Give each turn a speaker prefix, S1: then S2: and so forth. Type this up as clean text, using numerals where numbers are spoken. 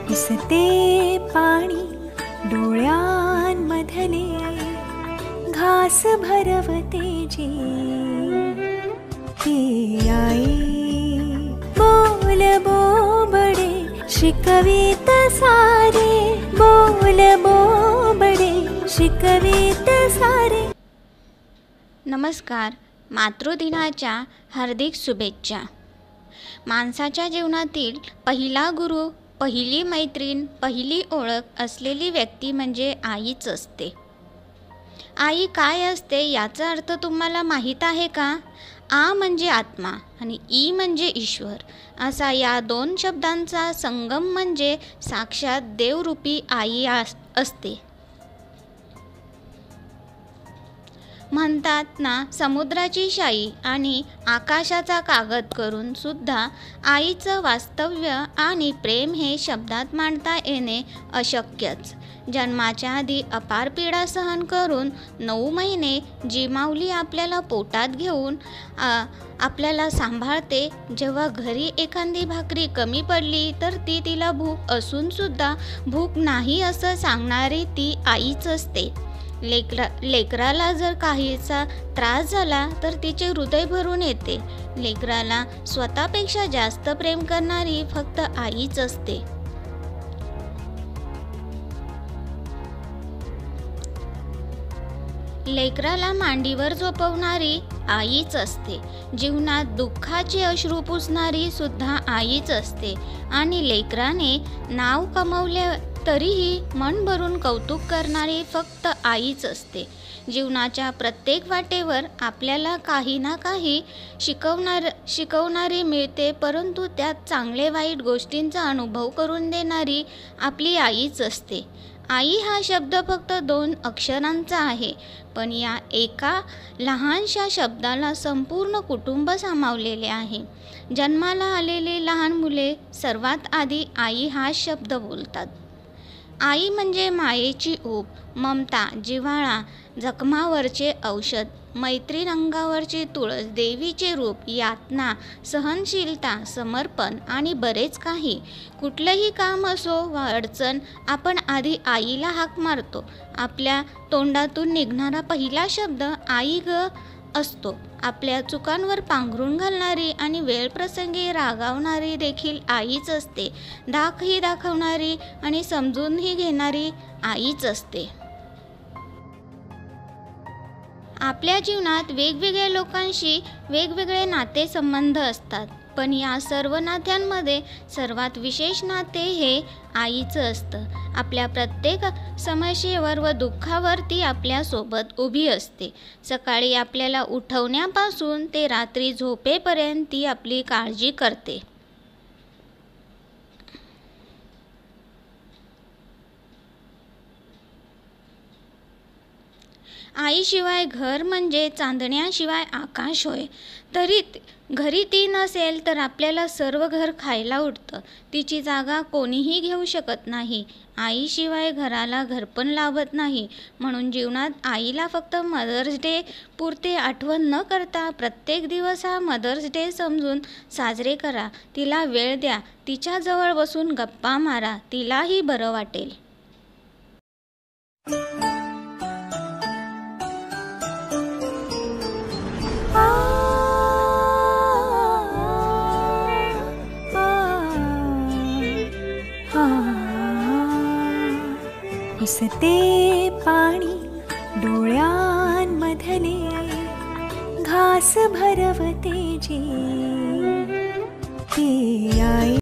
S1: पुसते पाणी डोळ्यांमधले, घास भरवते जी ती आई। बोल बोबडे शिकवीत सारे, बोल बोबडे शिकवीत सारे।
S2: नमस्कार, मातृदिनाच्या हार्दिक शुभेच्छा। माणसाच्या जीवनातील पहिला गुरु, पहिली मैत्रीण, पहिली ओळख असलेली व्यक्ती म्हणजे आईच असते। आई काय असते याचा अर्थ तुम्हाला माहीत आहे का? आ म्हणजे आत्मा आणि ई म्हणजे ईश्वर, असा या दोन शब्दांचा संगम म्हणजे साक्षात देवरूपी आई असते। म्हणतात ना, समुद्राची शाई आणि आकाशाचा कागद करून सुद्धा आईचं वास्तव्य आणि प्रेम हे शब्दात मांडता येणे अशक्यच। जन्माच्या आधी अपार पीडा सहन करून 9 महिने जी माऊली आपल्याला पोटात घेऊन आपल्याला सांभाळते, जेव्हा घरी एखादी भाकरी कमी पडली तर ती तिला भूक असून सुद्धा भूक नाही असं सांगणारी ती आईच असते। लेकराला जर काहीचा त्रास झाला तर तिचे हृदय भरून येते। लेकराला स्वतःपेक्षा जास्त प्रेम करणारी फक्त आईच असते। लेकराला मांडीवर झोपवणारी आईच असते। जीवनात दुःखाचे अश्रू पुसणारी सुद्धा आईच असते आणि लेकराने नाव कमवले तरीही मन भरून कौतुक करणारी फक्त आईच असते। जीवनाच्या प्रत्येक वाटेवर आपल्याला काही ना काही शिकवणारी मिळते, परंतु त्यात चांगले वाईट गोष्टींचा अनुभव करून देणारी आपली आईच असते। आई हा शब्द फक्त 2 अक्षरांचा आहे, पण या एका लहानशा शब्दाला संपूर्ण कुटुंब सामावलेले आहे। जन्माला आलेले लहान मुले सर्वात आधी आई हा शब्द बोलतात। आई म्हणजे मायेची ऊब, ममता, जिव्हाळा, जखमावरचे औषध, मैत्रीण अंगावरची तुळस, देवीचे रूप, यातना, सहनशीलता, समर्पण आणि बरेच काही। कुठलंही काम असो वा अडचण, आपण आधी आईला हाक मारतो। आपल्या तोंडातून निघणारा पहिला शब्द आई ग असतो। आपल्या चुकांवर पांघरून घालणारी आणि वेळप्रसंगी रागावणारी देखील आईच असते। धाकही दाखवणारी आणि समजूनही घेणारी आईच असते। आपल्या जीवनात वेगवेगळ्या लोकांशी वेगवेगळे नातेसंबंध असतात, पण या सर्व नात्यांमध्ये सर्वात विशेष नाते हे आईचं असतं। आपल्या प्रत्येक समस्येवर व दुःखावर ती आपल्यासोबत उभी असते। सकाळी आपल्याला उठवण्यापासून ते रात्री झोपेपर्यंत ती आपली काळजी करते। आईशिवाय घर म्हणजे चांदण्याशिवाय आकाश होय। तरी घरी ती नसेल तर आपल्याला सर्व घर खायला उठतं। तिची जागा कोणीही घेऊ शकत नाही। आईशिवाय घराला घरपण लाभत नाही। म्हणून जीवनात आईला फक्त मदर्स डे पुरते आठवण न करता प्रत्येक दिवस हा मदर्स डे समजून साजरे करा। तिला वेळ द्या, तिच्याजवळ बसून गप्पा मारा, तिलाही बरं वाटेल।
S1: पुसते पाणी डोळ्यांमधले, घास भरवते जी ती आई।